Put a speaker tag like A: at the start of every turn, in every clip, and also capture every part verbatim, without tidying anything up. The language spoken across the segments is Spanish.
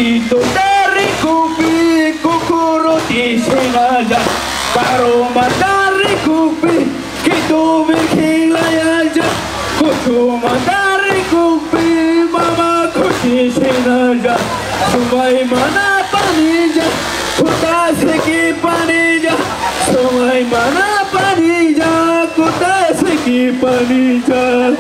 A: Ito dari kupi kokoro di sengaja Karoma dari kupi Kito bikin layaja Kutuma dari kupi Mama kusi sengaja Sumai mana panija Kuta seki panija Sumai mana panija Kuta seki panija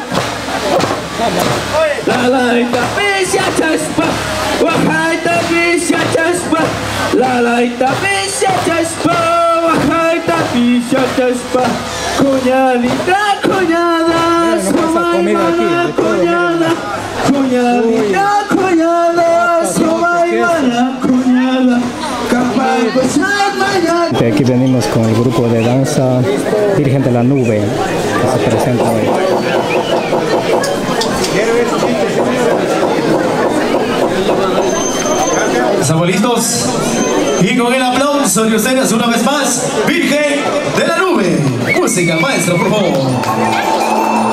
A: Lalai tapi siapa jaspa Wahai tapi siapa jaspa Lalai tapi siapa jaspa Wahai tapi siapa jaspa Kunyalita kunyala Sumai mana kunyala Kunyalita kunyala Sumai mana kunyala Kapan besar mañana.
B: Aquí venimos con el grupo de danza Virgen de la Nube que se presenta hoy.
C: ¿Estamos listos? Y con el aplauso de ustedes una vez más, Virgen de la Nube. Música, maestro, por favor.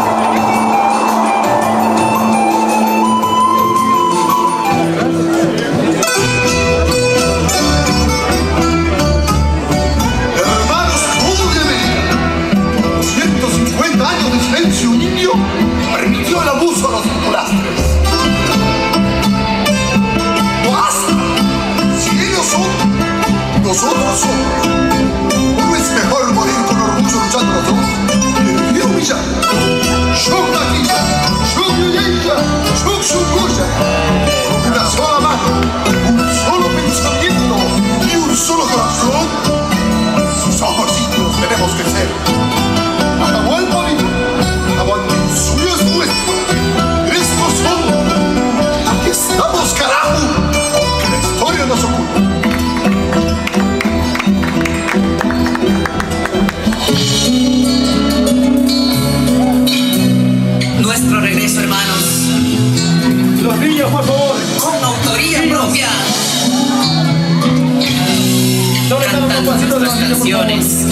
D: Nosotros somos. ¿No es mejor morir con orgullo luchando los dos? ¡Yo humilla! ¡Yo maquilla! ¡Yo violencia! ¡Yo sucuya! Con una sola mano, un solo pensamiento y un solo corazón. Sus ojositos tenemos que ser. Acabó el morir. Aguante el suyo es nuestro. Estos somos. Aquí estamos, carajo. Que la historia nos oculta.
E: Nuestro regreso, hermanos.
A: Los niños, por favor.
E: Con autoría propia.
A: Cantando
E: nuestras canciones.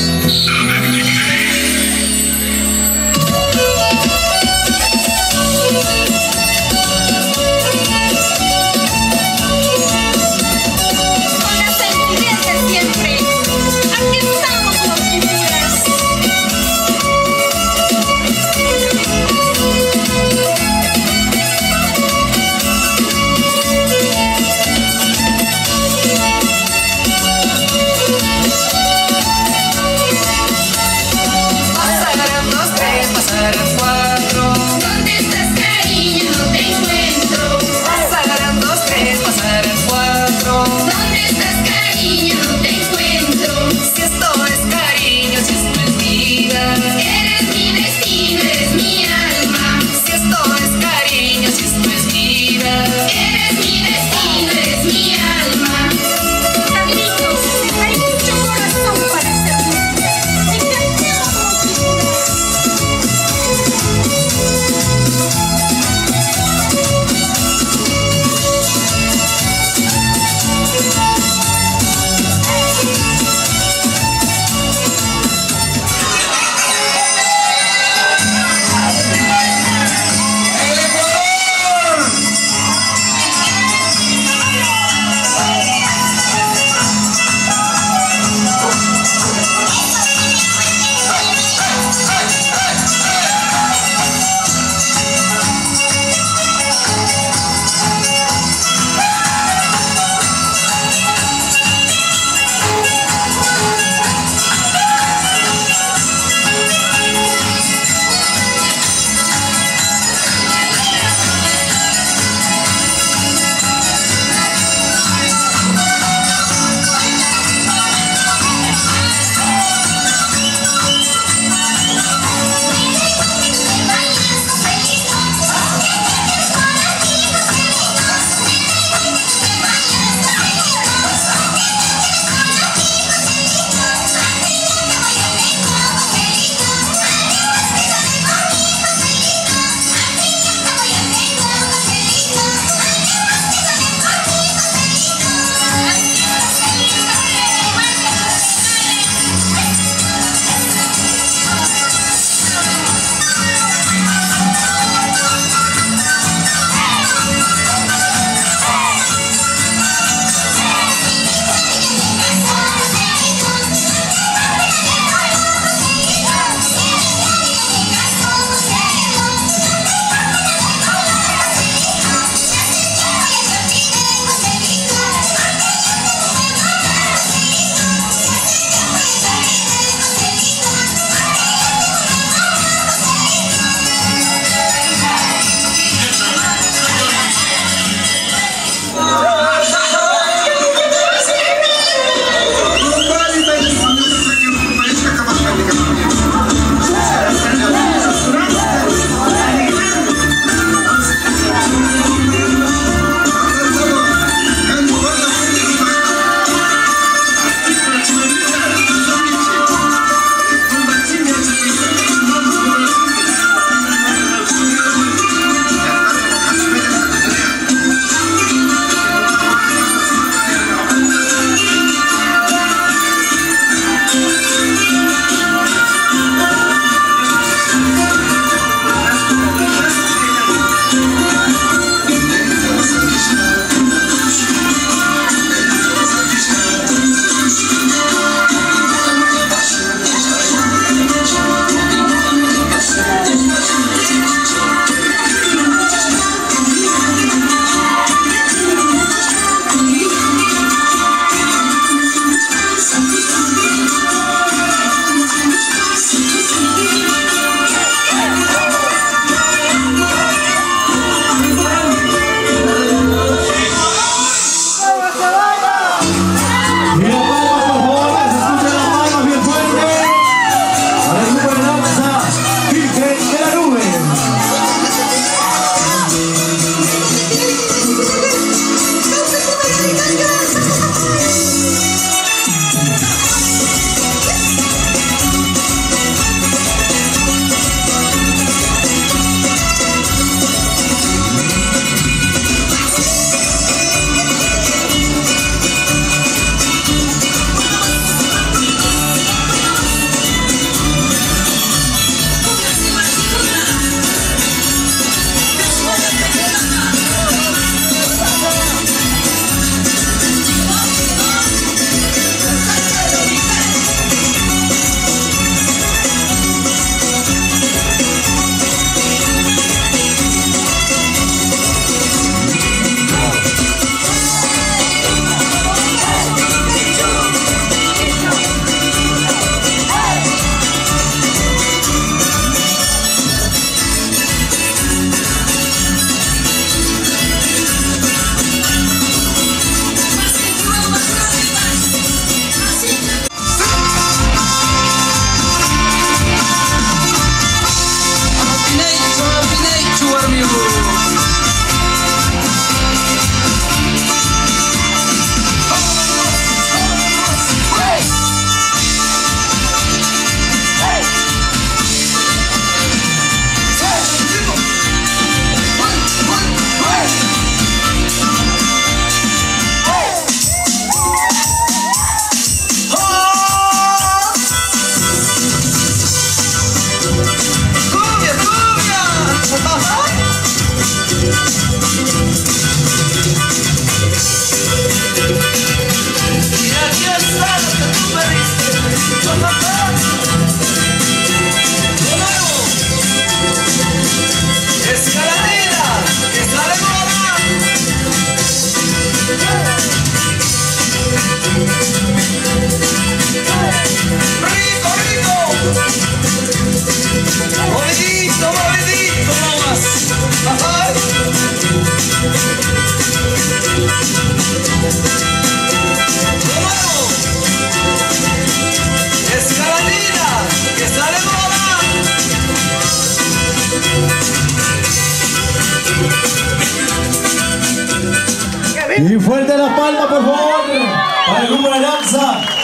C: Y fuerte la palma, por favor, para el grupo de danza.